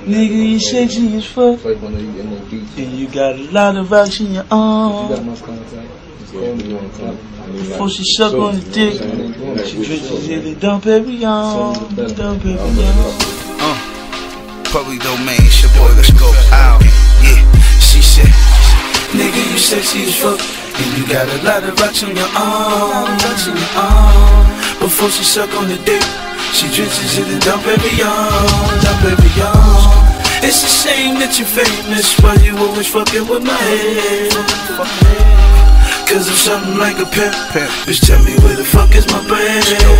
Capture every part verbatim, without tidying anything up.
Nigga, you sexy as fuck, and you got a lot of rocks in your arm. Before she suck on the dick, she drenches it and dump every arm, dump every arm. Uh, public domain, it's your boy, let's go out. Yeah, she said, nigga, you sexy as fuck, and you got a lot of rocks on your arm, rocks on your arm. Before she suck on the dick, she drenches it and dump every arm, dump every arm. It's a shame that you're famous, but you always fucking with my head. Cause I'm something like a pimp. Bitch, tell me where the fuck is my bread?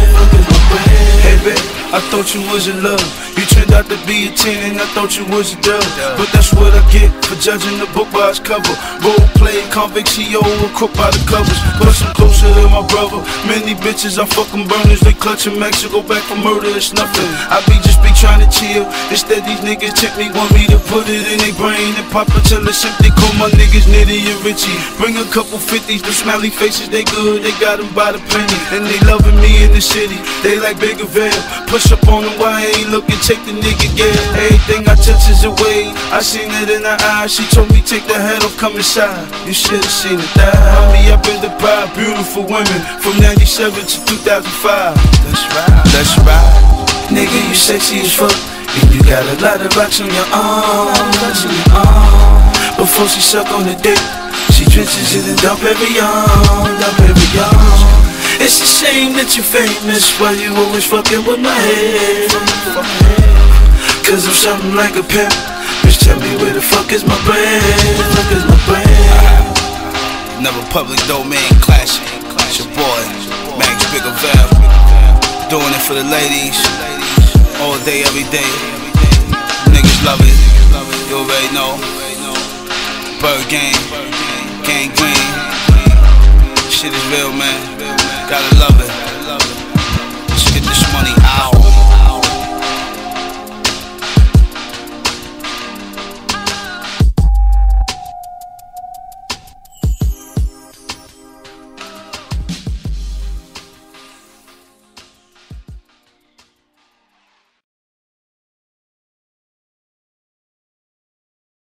Hey babe, I thought you was in love. You turned out to be a ten and I thought you was a dub. But that's what I get for judging the book by its cover. Role play, convict C E O, a crook by the covers. Plus I'm closer to my brother. Many bitches I fucking burners, they clutching Max to go back for murder, it's nothing. I be just be trying to chill. Instead these niggas check me, want me to put it in their brain and pop it till it's empty. Call my niggas Nitty and Richie. Bring a couple fifties, the smiley faces, they good, they got them by the penny. And they loving me in the city, they like Bigger Veil. Push up on them, why I ain't looking, take the nigga get. Everything I touch is away, I seen it in her eyes. She told me take the head off, come inside. You should've seen it die. Hold me up in the pride, beautiful women from ninety-seven to two thousand five. That's right, that's right. Nigga, you sexy as fuck, and you got a lot of rocks on your arm, rocks on your arm. Before she suck on the dick, she drenches it and dump every arm, dump every arm. It's a shame that you're famous, while you always fucking with my head. Cause I'm something like a pimp. Bitch, tell me where the fuck is my bread? Where the fuck is my bread? Another public domain classic. It's your boy, Max Bigger Veil. Doing it for the ladies, all day, every day. Niggas love it, you already know. Bird Gang, Gang Green. Shit is real, man. Gotta love it.